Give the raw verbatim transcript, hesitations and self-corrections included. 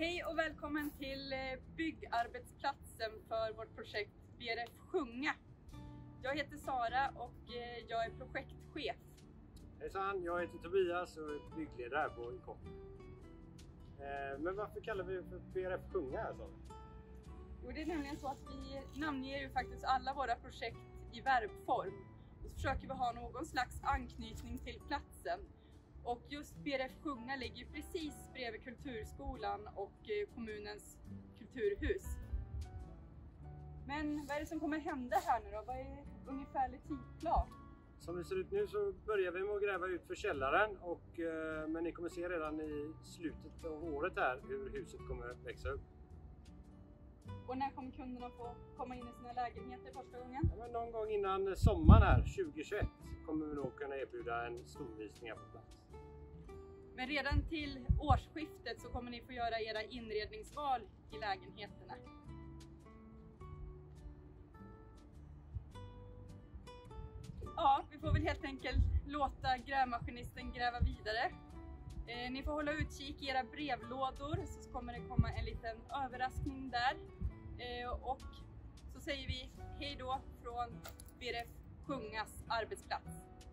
Hej och välkommen till byggarbetsplatsen för vårt projekt B R F Sjunga. Jag heter Sara och jag är projektchef. Hejsan, jag heter Tobias och är byggledare på I K O M. Men varför kallar vi det för B R F Sjunga här, Sara? Jo, det är nämligen så att vi namnger ju faktiskt alla våra projekt i verbform. Och så försöker vi ha någon slags anknytning till platsen. Och just B R F Sjunga ligger precis bredvid Kulturskolan och kommunens kulturhus. Men vad är det som kommer hända här nu då? Vad är ungefärlig tidplan? Som det ser ut nu så börjar vi med att gräva ut för källaren. Och, men ni kommer se redan i slutet av året här hur huset kommer växa upp. Och när kommer kunderna få komma in i sina lägenheter första gången? Ja, men någon gång innan sommaren här, tjugohundratjugoett, kommer vi nog kunna erbjuda en storvisning här på plats. Men redan till årsskiftet så kommer ni få göra era inredningsval i lägenheterna. Ja, vi får väl helt enkelt låta grävmaskinisten gräva vidare. Eh, ni får hålla utkik i era brevlådor så kommer det komma en liten överraskning där. Eh, och så säger vi hej då från B R F Sjungas arbetsplats.